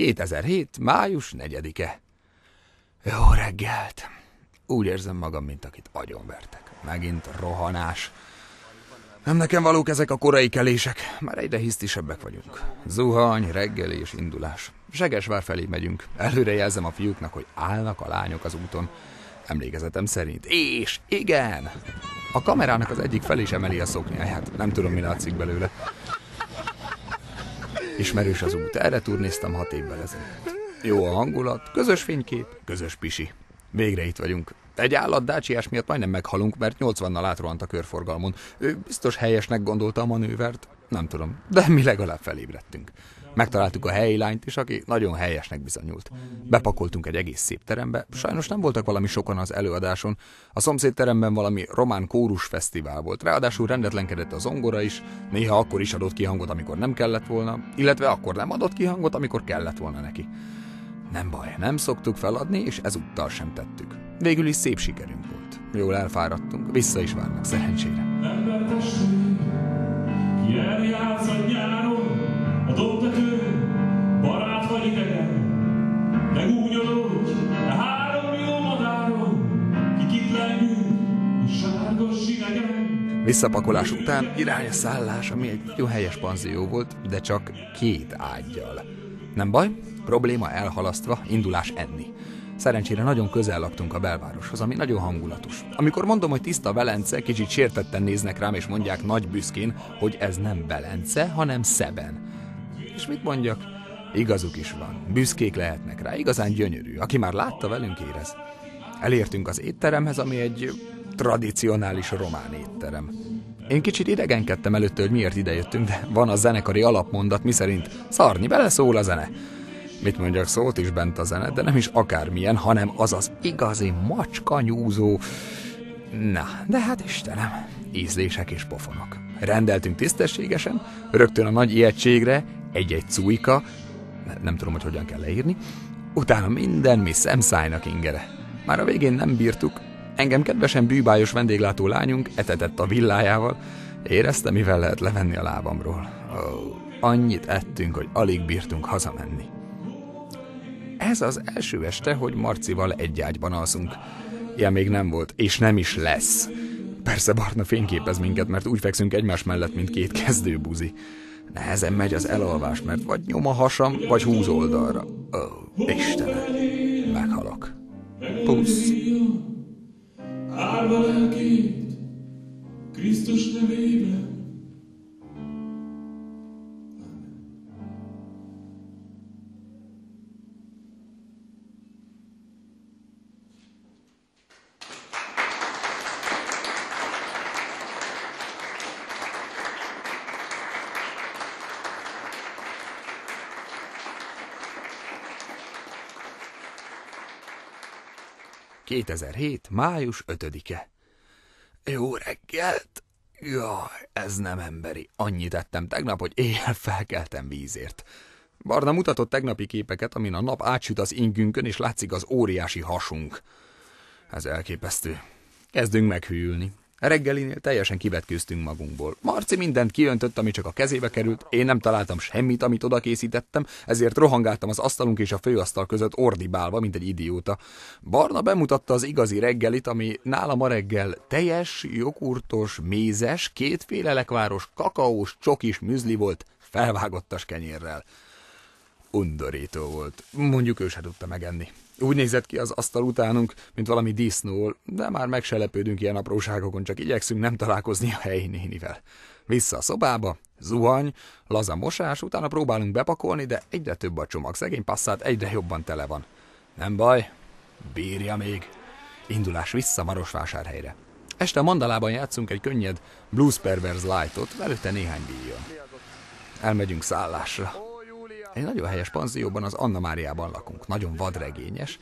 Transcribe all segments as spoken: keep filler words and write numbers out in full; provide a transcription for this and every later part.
kétezer-hét. május negyedike. Jó reggelt! Úgy érzem magam, mint akit agyonvertek. Megint rohanás. Nem nekem valók ezek a korai kelések. Már egyre hisztisebbek vagyunk. Zuhany, reggeli és indulás. Segesvár felé megyünk. Előre jelzem a fiúknak, hogy állnak a lányok az úton. Emlékezetem szerint. És igen! A kamerának az egyik fel is emeli a szoknyáját. Nem tudom, mi látszik belőle. Ismerős az út. Erre turnéztam hat évvel ezelőtt. Jó a hangulat, közös fénykép, közös pisi. Végre itt vagyunk. Egy állat dácsiás miatt majdnem meghalunk, mert nyolcvannal átrohant a körforgalmon. Ő biztos helyesnek gondolta a manővert. Nem tudom, de mi legalább felébredtünk. Megtaláltuk a helyi lányt is, aki nagyon helyesnek bizonyult. Bepakoltunk egy egész szép terembe, sajnos nem voltak valami sokan az előadáson. A szomszédteremben valami román kórusfesztivál volt, ráadásul rendetlenkedett a zongora is, néha akkor is adott ki hangot, amikor nem kellett volna, illetve akkor nem adott ki hangot, amikor kellett volna neki. Nem baj, nem szoktuk feladni, és ezúttal sem tettük. Végül is szép sikerünk volt. Jól elfáradtunk, vissza is várnak szerencsére. Embertestény, ki eljátszad nyáron, a dobtetőn, barát vagy idegen, de gúnyolódj, a három millió madáron, ki kitlengünk a sárga sinegen. Visszapakolás után irány a szállás, ami egy nagyon helyes panzió volt, de csak két ággyal. Nem baj, probléma elhalasztva, indulás enni. Szerencsére nagyon közel laktunk a belvároshoz, ami nagyon hangulatos. Amikor mondom, hogy tiszta Velence, kicsit sértetten néznek rám, és mondják nagy büszkén, hogy ez nem Velence, hanem Szeben. És mit mondjak? Igazuk is van. Büszkék lehetnek rá, igazán gyönyörű. Aki már látta, velünk érez. Elértünk az étteremhez, ami egy tradicionális román étterem. Én kicsit idegenkedtem előtte, hogy miért idejöttünk, de van a zenekari alapmondat, miszerint szarni beleszól a zene. Mit mondjak, szólt is bent a zene, de nem is akármilyen, hanem az az igazi macskanyúzó. Na, de hát Istenem, ízlések és pofonok. Rendeltünk tisztességesen, rögtön a nagy ijegységre, egy-egy cújka, nem tudom, hogy hogyan kell leírni, utána minden, mi szemszájnak ingere. Már a végén nem bírtuk, engem kedvesen bűbájos vendéglátó lányunk etetett a villájával, éreztem, mivel lehet levenni a lábamról. Oh, annyit ettünk, hogy alig bírtunk hazamenni. Ez az első este, hogy Marcival egy ágyban alszunk. Ilyen még nem volt, és nem is lesz. Persze Barna fényképez minket, mert úgy fekszünk egymás mellett, mint két kezdőbuzi. Nehezen megy az elalvás, mert vagy nyom a hasam, vagy húz oldalra. Ó, oh, Istenem, meghalok. Pusz. Árva lelkét, Krisztus nevében. kétezer-hét. május ötödike. Jó reggelt! Jaj, ez nem emberi. Annyit ettem tegnap, hogy éjjel felkeltem vízért. Barna mutatott tegnapi képeket, amin a nap átsüt az ingünkön, és látszik az óriási hasunk. Ez elképesztő. Kezdünk meghűlni. Reggelinél teljesen kivetkőztünk magunkból. Marci mindent kiöntött, ami csak a kezébe került, én nem találtam semmit, amit oda készítettem, ezért rohangáltam az asztalunk és a főasztal között ordibálva, mint egy idióta. Barna bemutatta az igazi reggelit, ami nálam a reggel teljes, jogurtos, mézes, kétféle lekváros, kakaós, csokis műzli volt, felvágottas kenyérrel. Undorító volt. Mondjuk ő se tudta megenni. Úgy nézett ki az asztal utánunk, mint valami disznó, de már meg se lepődünk ilyen apróságokon, csak igyekszünk nem találkozni a helyi nénivel. Vissza a szobába, zuhany, laza mosás, utána próbálunk bepakolni, de egyre több a csomag, szegény passzát egyre jobban tele van. Nem baj, bírja még. Indulás vissza Marosvásárhelyre. Este a Mandalában játszunk egy könnyed Blues Perverse Lightot, előtte néhány díjon. Elmegyünk szállásra. Egy nagyon helyes panzióban, az Anna Máriában lakunk. Nagyon vadregényes.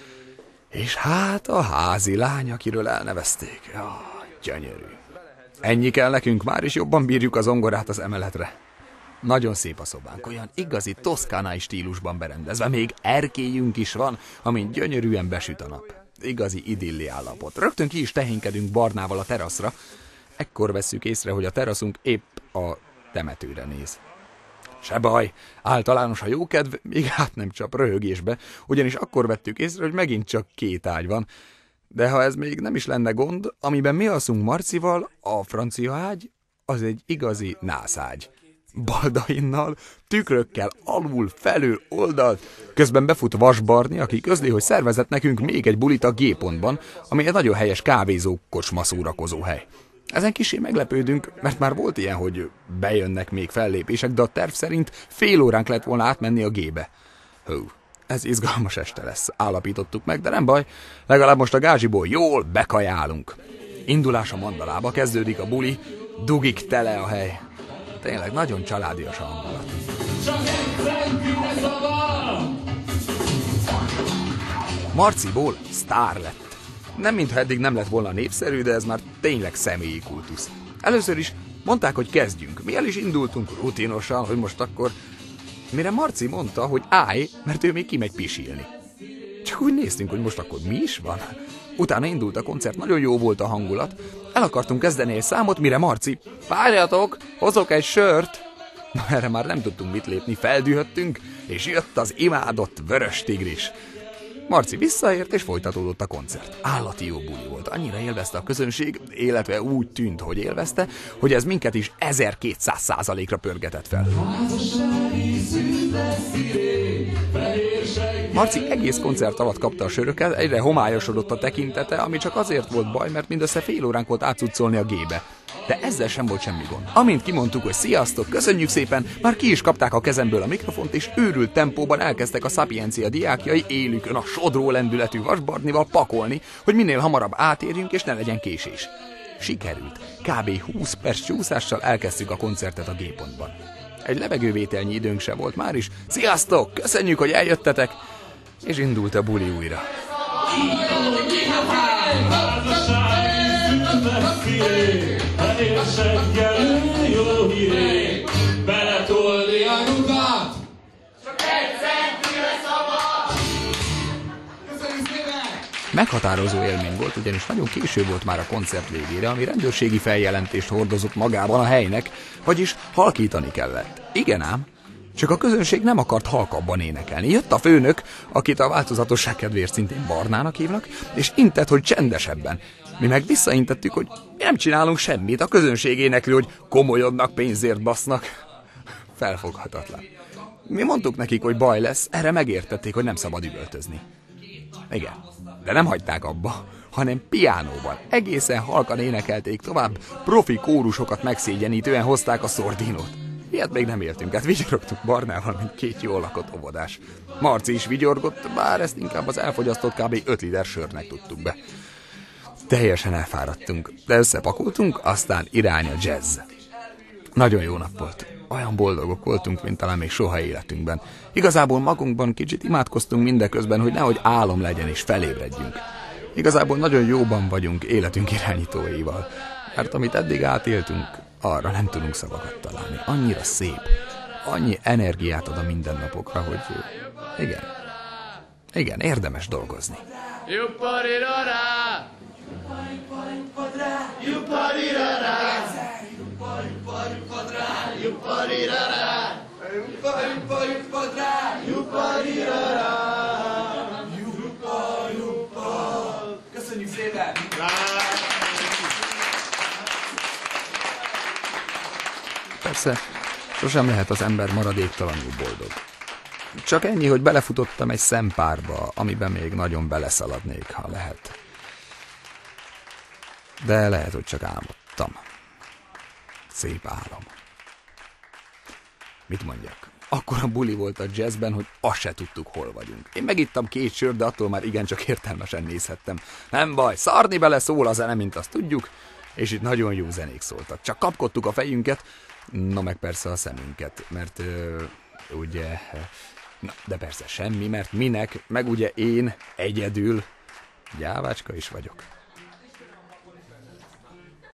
És hát a házi lány, akiről elnevezték. Jaj, gyönyörű. Ennyi kell nekünk, már is jobban bírjuk az zongorát az emeletre. Nagyon szép a szobánk, olyan igazi toszkánai stílusban berendezve. Még erkélyünk is van, amin gyönyörűen besüt a nap. Igazi idilli állapot. Rögtön ki is tehénkedünk Barnával a teraszra. Ekkor vesszük észre, hogy a teraszunk épp a temetőre néz. Se baj, általános a jókedv, még hát nem csap röhögésbe, ugyanis akkor vettük észre, hogy megint csak két ágy van. De ha ez még nem is lenne gond, amiben mi alszunk Marcival, a francia ágy, az egy igazi nászágy. Baldainnal, tükrökkel, alul, felül, oldalt. Közben befut Vas Barni, aki közli, hogy szervezett nekünk még egy bulit a G-pontban, ami egy nagyon helyes kávézó, kocsma szórakozó hely. Ezen kissé meglepődünk, mert már volt ilyen, hogy bejönnek még fellépések, de a terv szerint fél óránk lett volna átmenni a G-be. Hú, ez izgalmas este lesz, állapítottuk meg, de nem baj, legalább most a gázsiból jól bekajálunk. Indulás a Mandalába, kezdődik a buli, dugik tele a hely. Tényleg nagyon családias a hangulat. Marciból sztár lett. Nem mintha eddig nem lett volna népszerű, de ez már tényleg személyi kultusz. Először is mondták, hogy kezdjünk. Mi el is indultunk rutinosan, hogy most akkor... Mire Marci mondta, hogy állj, mert ő még kimegy pisilni. Csak úgy néztünk, hogy most akkor mi is van. Utána indult a koncert, nagyon jó volt a hangulat. El akartunk kezdeni egy számot, mire Marci, várjatok, hozok egy sört. Na, erre már nem tudtunk mit lépni, feldühöttünk, és jött az imádott Vörös Tigris. Marci visszaért, és folytatódott a koncert. Állati jó buli volt, annyira élvezte a közönség, illetve úgy tűnt, hogy élvezte, hogy ez minket is ezerkétszáz százalékra pörgetett fel. Marci egész koncert alatt kapta a söröket, egyre homályosodott a tekintete, ami csak azért volt baj, mert mindössze fél óránk volt átcuccolni a G-be. De ezzel sem volt semmi gond. Amint kimondtuk, hogy sziasztok, köszönjük szépen, már ki is kapták a kezemből a mikrofont, és őrült tempóban elkezdtek a Szapiencia diákjai élükön a sodró lendületű Vas Barnival pakolni, hogy minél hamarabb átérjünk, és ne legyen késés. Sikerült. Kb. húsz perc csúszással elkezdtük a koncertet a G-pontban. Egy levegővételnyi időnk se volt már is. Sziasztok, köszönjük, hogy eljöttetek! És indult a buli újra. Beletolni a rudat! Meghatározó élmény volt, ugyanis nagyon késő volt már a koncert végére, ami rendőrségi feljelentést hordozott magában a helynek, vagyis halkítani kellett. Igen ám, csak a közönség nem akart halkabban énekelni. Jött a főnök, akit a változatosság kedvéért szintén Barnának hívnak, és intett, hogy csendesebben. Mi meg visszaintettük, hogy mi nem csinálunk semmit, a közönség énekli, hogy komolyodnak, pénzért basznak. Felfoghatatlan. Mi mondtuk nekik, hogy baj lesz, erre megértették, hogy nem szabad üvöltözni. Igen, de nem hagyták abba, hanem piánóban, egészen halkan énekelték tovább, profi kórusokat megszégyenítően hozták a szordinót. Ilyet még nem éltünk, hát vigyorogtuk Barnával, mint két jól lakott óvodás. Marci is vigyorgott, bár ezt inkább az elfogyasztott kb. öt liter sörnek tudtuk be. Teljesen elfáradtunk, de összepakoltunk, aztán irány a jazz. Nagyon jó nap volt. Olyan boldogok voltunk, mint talán még soha életünkben. Igazából magunkban kicsit imádkoztunk mindeközben, hogy nehogy álom legyen és felébredjünk. Igazából nagyon jóban vagyunk életünk irányítóival, mert amit eddig átéltünk, arra nem tudunk szavakat találni. Annyira szép, annyi energiát ad a mindennapokra, hogy igen, igen, érdemes dolgozni. Köszönjük szépen! Persze, sosem lehet az ember maradéktalanul boldog. Csak ennyi, hogy belefutottam egy szempárba, amiben még nagyon beleszaladnék, ha lehet. De lehet, hogy csak álmodtam. Szép álom. Mit mondjak? Akkora buli volt a jazzben, hogy azt se tudtuk, hol vagyunk. Én megittam két sört, de attól már igencsak értelmesen nézhettem. Nem baj, szarni bele szól a zene, mint azt tudjuk, és itt nagyon jó zenék szóltak. Csak kapkodtuk a fejünket, na meg persze a szemünket, mert ö, ugye... Na, de persze semmi, mert minek, meg ugye én egyedül gyávácska is vagyok.